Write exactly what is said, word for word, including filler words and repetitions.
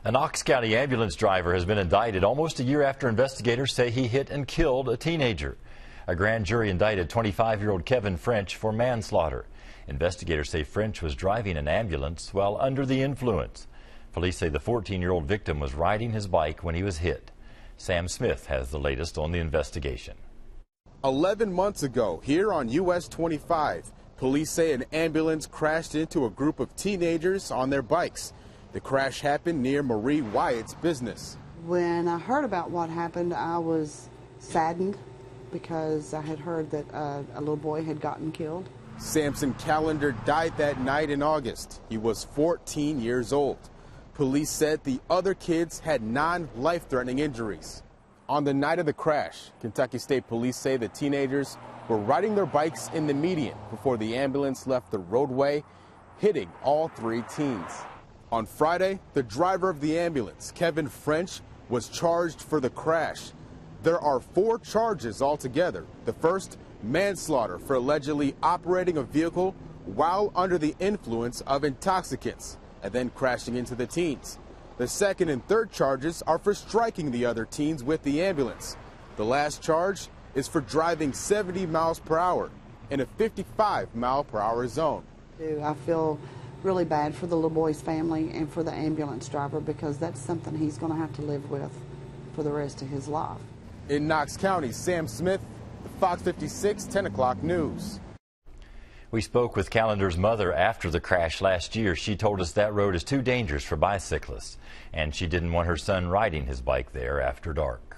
A Knox County ambulance driver has been indicted almost a year after investigators say he hit and killed a teenager. A grand jury indicted twenty-five-year-old Kevin French for manslaughter. Investigators say French was driving an ambulance while under the influence. Police say the fourteen-year-old victim was riding his bike when he was hit. Sam Smith has the latest on the investigation. Eleven months ago, here on U S twenty-five, police say an ambulance crashed into a group of teenagers on their bikes. The crash happened near Marie Wyatt's business. When I heard about what happened, I was saddened because I had heard that uh, a little boy had gotten killed. Samson Callender died that night in August. He was fourteen years old. Police said the other kids had non-life-threatening injuries. On the night of the crash, Kentucky State Police say the teenagers were riding their bikes in the median before the ambulance left the roadway, hitting all three teens. On Friday, the driver of the ambulance, Kevin French, was charged for the crash. There are four charges altogether. The first, manslaughter for allegedly operating a vehicle while under the influence of intoxicants and then crashing into the teens. The second and third charges are for striking the other teens with the ambulance. The last charge is for driving seventy miles per hour in a fifty-five mile per hour zone. I feel really bad for the little boy's family and for the ambulance driver because that's something he's going to have to live with for the rest of his life. In Knox County, Sam Smith, the Fox fifty-six ten o'clock news. We spoke with Callender's mother after the crash last year. She told us that road is too dangerous for bicyclists, and she didn't want her son riding his bike there after dark.